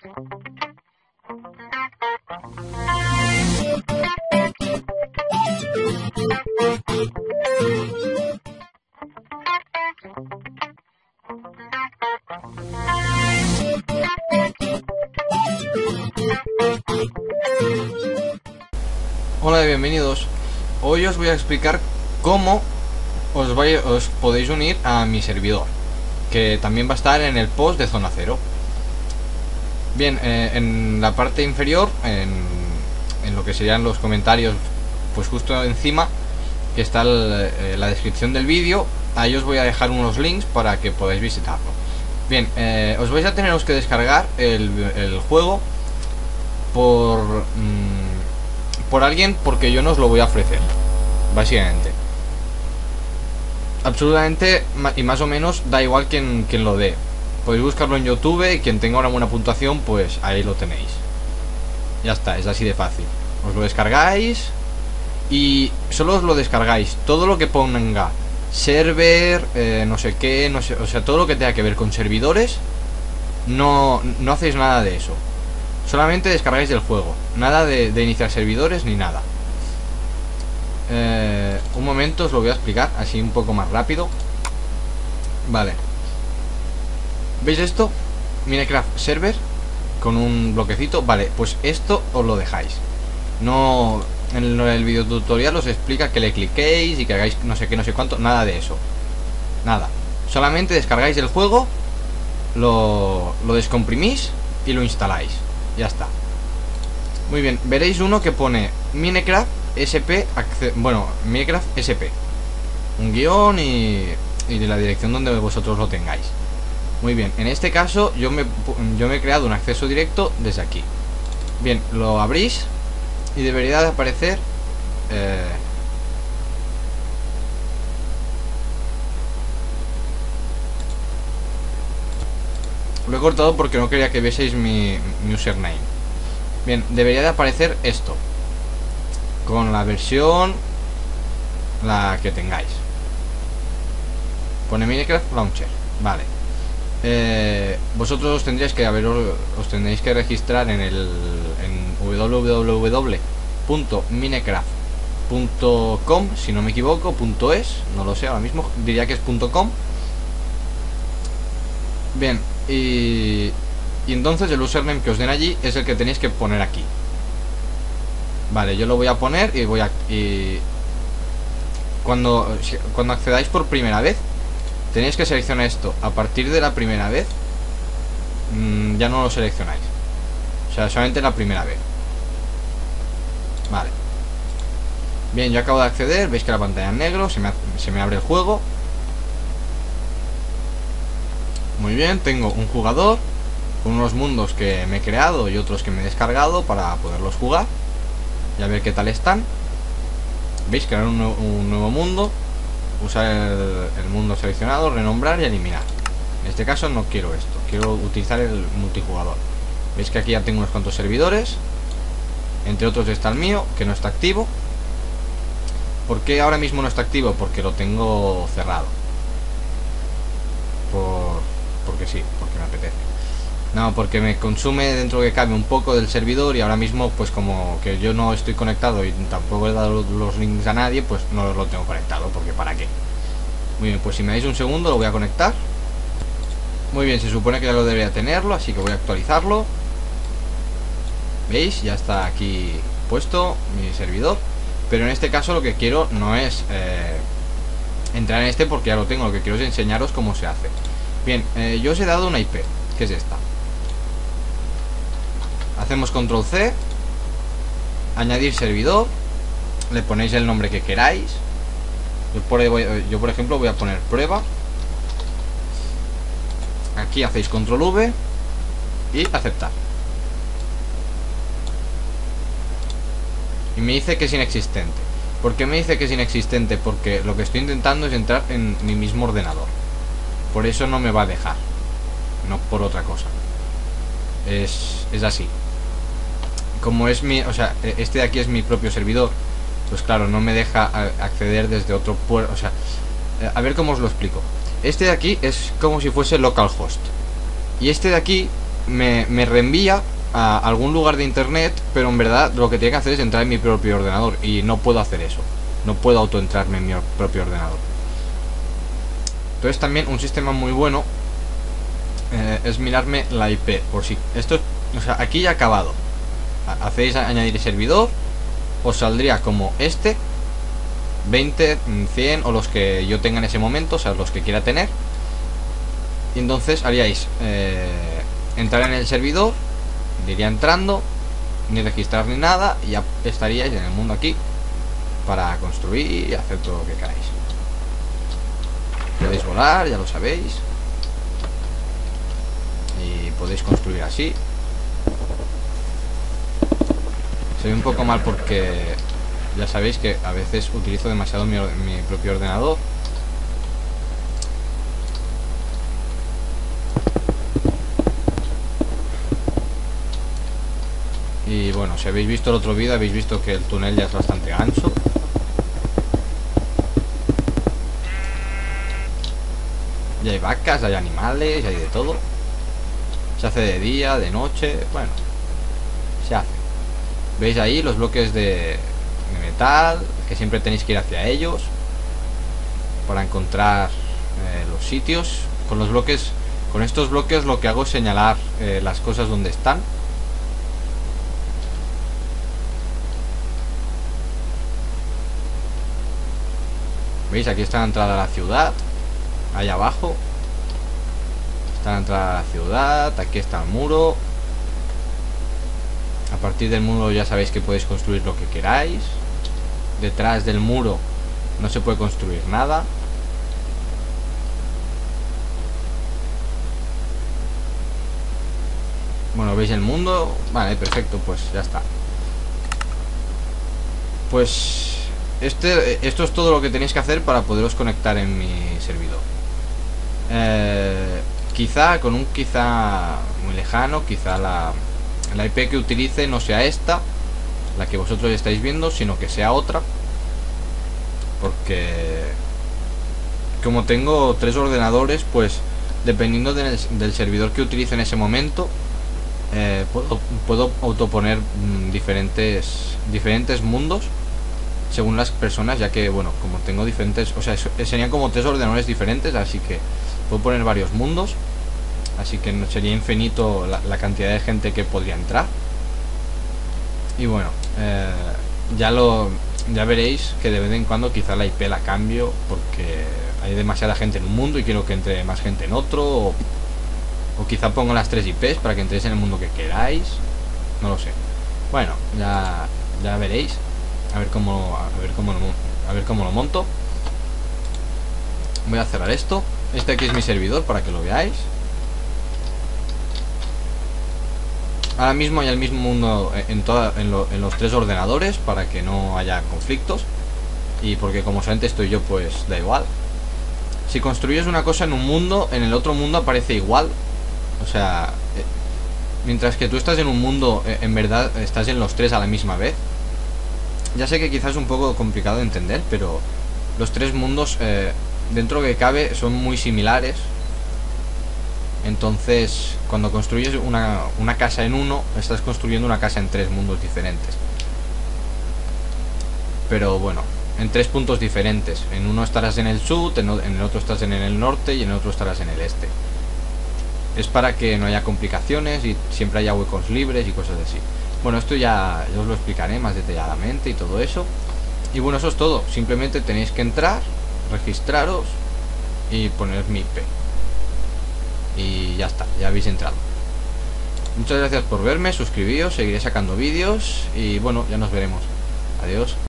Hola y bienvenidos. Hoy os voy a explicar cómo os podéis unir a mi servidor, que también va a estar en el post de Zona Cero. Bien, en la parte inferior, en lo que serían los comentarios, pues justo encima, que está la descripción del vídeo, ahí os voy a dejar unos links para que podáis visitarlo. Bien, os vais a teneros que descargar el juego por alguien, porque yo no os lo voy a ofrecer, básicamente. Absolutamente, y más o menos da igual quien lo dé. Podéis buscarlo en YouTube y quien tenga una buena puntuación, pues ahí lo tenéis. Ya está, es así de fácil. Os lo descargáis y solo os lo descargáis. Todo lo que ponga server, no sé qué, no sé, o sea, todo lo que tenga que ver con servidores, no hacéis nada de eso. Solamente descargáis del juego. Nada de iniciar servidores ni nada. Un momento, os lo voy a explicar así un poco más rápido. Vale. ¿Veis esto? Minecraft Server con un bloquecito. Vale, pues esto os lo dejáis. No, en el video tutorial os explica que le cliquéis y que hagáis no sé qué, no sé cuánto. Nada de eso. Nada. Solamente descargáis el juego, lo descomprimís y lo instaláis. Ya está. Muy bien, veréis uno que pone Minecraft SP, bueno, Minecraft SP, un guión y la dirección donde vosotros lo tengáis. Muy bien, en este caso yo me he creado un acceso directo desde aquí. Bien, lo abrís y debería de aparecer lo he cortado porque no quería que vieseis mi username. Bien, debería de aparecer esto, con la versión la que tengáis. Pone Minecraft Launcher. Vale. Vosotros tendréis que os tendréis que registrar en www.minecraft.com, si no me equivoco, .es, no lo sé ahora mismo, diría que es .com. Bien, y entonces el username que os den allí es el que tenéis que poner aquí. Vale, yo lo voy a poner y cuando accedáis por primera vez, tenéis que seleccionar esto. A partir de la primera vez ya no lo seleccionáis. O sea, solamente la primera vez. Vale. Bien, yo acabo de acceder. Veis que la pantalla en negro, se me abre el juego. Muy bien, tengo un jugador con unos mundos que me he creado y otros que me he descargado para poderlos jugar y a ver qué tal están. Veis, crear un nuevo mundo, usar el mundo seleccionado, renombrar y eliminar. En este caso no quiero esto, quiero utilizar el multijugador. Veis que aquí ya tengo unos cuantos servidores, entre otros está el mío, que no está activo. ¿Por qué ahora mismo no está activo? Porque lo tengo cerrado. Porque sí, porque me apetece. No, porque me consume dentro que cabe un poco del servidor y ahora mismo, pues como que yo no estoy conectado y tampoco he dado los links a nadie, pues no lo tengo conectado, porque ¿para qué? Muy bien, pues si me dais un segundo lo voy a conectar. Muy bien, se supone que ya lo debería tenerlo, así que voy a actualizarlo. ¿Veis? Ya está aquí puesto mi servidor. Pero en este caso lo que quiero no es entrar en este, porque ya lo tengo. Lo que quiero es enseñaros cómo se hace. Bien, yo os he dado una IP, que es esta. Hacemos control C, añadir servidor, le ponéis el nombre que queráis. Yo por ejemplo voy a poner prueba. Aquí hacéis control V y aceptar. Y me dice que es inexistente. ¿Por qué me dice que es inexistente? Porque lo que estoy intentando es entrar en mi mismo ordenador. Por eso no me va a dejar, no por otra cosa. Es así. Como es mi, o sea, este de aquí es mi propio servidor, pues claro, no me deja acceder desde otro puerto. O sea, a ver cómo os lo explico. Este de aquí es como si fuese localhost y este de aquí me reenvía a algún lugar de internet, pero en verdad lo que tiene que hacer es entrar en mi propio ordenador, y no puedo hacer eso. No puedo autoentrarme en mi propio ordenador. Entonces también un sistema muy bueno es mirarme la IP, por si esto, o sea, aquí ya ha acabado. Hacéis añadir servidor, os saldría como 20, 100 o los que yo tenga en ese momento, o sea, los que quiera tener. Y entonces haríais entrar en el servidor, iría entrando, ni registrar ni nada, y ya estaríais en el mundo aquí para construir y hacer todo lo que queráis. Podéis volar, ya lo sabéis, y podéis construir así. Se ve un poco mal porque ya sabéis que a veces utilizo demasiado mi propio ordenador. Y bueno, si habéis visto el otro vídeo, habéis visto que el túnel ya es bastante ancho. Ya hay vacas, hay animales, hay de todo. Se hace de día, de noche, bueno, se hace. ¿Veis ahí los bloques de metal? Que siempre tenéis que ir hacia ellos para encontrar los sitios. Con los bloques, con estos bloques lo que hago es señalar las cosas donde están. ¿Veis? Aquí está la entrada a la ciudad. Ahí abajo está la entrada a la ciudad. Aquí está el muro. A partir del muro ya sabéis que podéis construir lo que queráis. Detrás del muro no se puede construir nada. Bueno, ¿veis el mundo? Vale, perfecto, pues ya está. Pues esto es todo lo que tenéis que hacer para poderos conectar en mi servidor. Quizá con un quizá muy lejano, quizá la IP que utilice no sea esta, la que vosotros estáis viendo, sino que sea otra, porque como tengo 3 ordenadores, pues dependiendo del servidor que utilice en ese momento, puedo autoponer diferentes mundos según las personas, ya que bueno, como tengo diferentes, o sea, serían como 3 ordenadores diferentes, así que puedo poner varios mundos, así que no sería infinito la cantidad de gente que podría entrar. Y bueno, ya veréis que de vez en cuando quizá la IP la cambio, porque hay demasiada gente en un mundo y quiero que entre más gente en otro, o quizá pongo las 3 IPs para que entréis en el mundo que queráis, no lo sé. Bueno, ya veréis. A ver cómo lo monto. Voy a cerrar esto. Este aquí es mi servidor para que lo veáis. Ahora mismo hay el mismo mundo en los 3 ordenadores, para que no haya conflictos. Y porque como solamente estoy yo, pues da igual. Si construyes una cosa en un mundo, en el otro mundo aparece igual. O sea, mientras que tú estás en un mundo, en verdad estás en los 3 a la misma vez. Ya sé que quizás es un poco complicado de entender, pero los 3 mundos, dentro que cabe, son muy similares. Entonces, cuando construyes una casa en uno, estás construyendo una casa en 3 mundos diferentes. Pero bueno, en 3 puntos diferentes. En uno estarás en el sur, en el otro estás en el norte y en el otro estarás en el este. Es para que no haya complicaciones y siempre haya huecos libres y cosas así. Bueno, esto ya os lo explicaré más detalladamente y todo eso. Y bueno, eso es todo. Simplemente tenéis que entrar, registraros y poner mi IP. Y ya está, ya habéis entrado. Muchas gracias por verme, suscribíos, seguiré sacando vídeos y bueno, ya nos veremos. Adiós.